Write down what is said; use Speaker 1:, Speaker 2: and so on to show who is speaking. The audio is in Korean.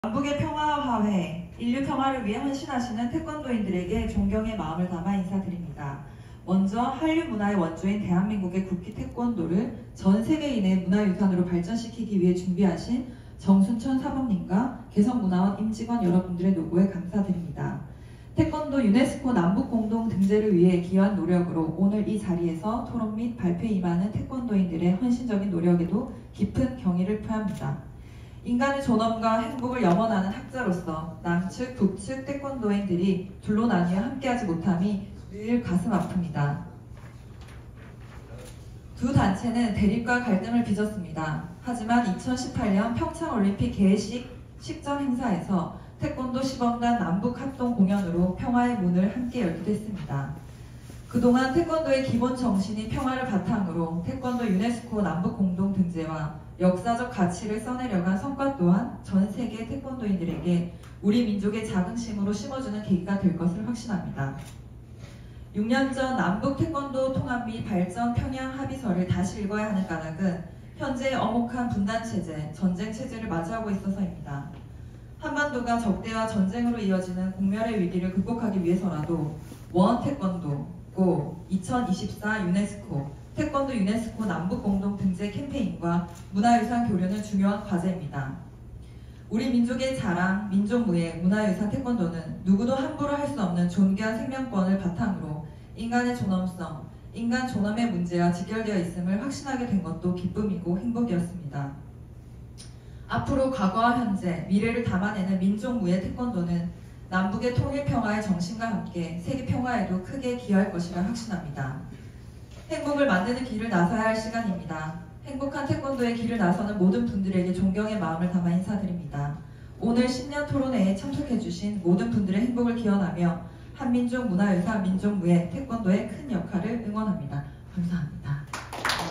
Speaker 1: 남북의 평화화해, 인류 평화를 위해 헌신하시는 태권도인들에게 존경의 마음을 담아 인사드립니다. 먼저 한류 문화의 원조인 대한민국의 국기 태권도를 전 세계인의 문화유산으로 발전시키기 위해 준비하신 정순천 사범님과 개성문화원 임직원 여러분들의 노고에 감사드립니다. 태권도 유네스코 남북공동 등재를 위해 기여한 노력으로 오늘 이 자리에서 토론 및 발표에 임하는 태권도인들의 헌신적인 노력에도 깊은 경의를 표합니다. 인간의 존엄과 행복을 염원하는 학자로서 남측, 북측 태권도인들이 둘로 나뉘어 함께하지 못함이 늘 가슴 아픕니다. 두 단체는 대립과 갈등을 빚었습니다. 하지만 2018년 평창올림픽 개회식 식전 행사에서 태권도 시범단 남북 합동 공연으로 평화의 문을 함께 열기도 했습니다. 그동안 태권도의 기본 정신인 평화를 바탕으로 태권도 유네스코 남북 공동 등재와 역사적 가치를 써내려간 성과 또한 전 세계 태권도인들에게 우리 민족의 자긍심으로 심어주는 계기가 될 것을 확신합니다. 6년 전 남북 태권도 통합 및 발전 평양 합의서를 다시 읽어야 하는 까닭은 현재의 엄혹한 분단체제, 전쟁체제를 맞이하고 있어서입니다. 한반도가 적대와 전쟁으로 이어지는 공멸의 위기를 극복하기 위해서라도 원 태권도, 고 2024 유네스코, 태권도 유네스코 남북공동 등재 캠페인과 문화유산 교류는 중요한 과제입니다. 우리 민족의 자랑, 민족무예, 문화유산 태권도는 누구도 함부로 할 수 없는 존귀한 생명권을 바탕으로 인간의 존엄성, 인간 존엄의 문제와 직결되어 있음을 확신하게 된 것도 기쁨이고 행복이었습니다. 앞으로 과거와 현재, 미래를 담아내는 민족무예 태권도는 남북의 통일평화의 정신과 함께 세계 평화에도 크게 기여할 것이라 확신합니다. 행복을 만드는 길을 나서야 할 시간입니다. 행복한 태권도의 길을 나서는 모든 분들에게 존경의 마음을 담아 인사드립니다. 오늘 10년 토론회에 참석해주신 모든 분들의 행복을 기원하며 한민족 문화유산 민족무예 태권도의 큰 역할을 응원합니다. 감사합니다.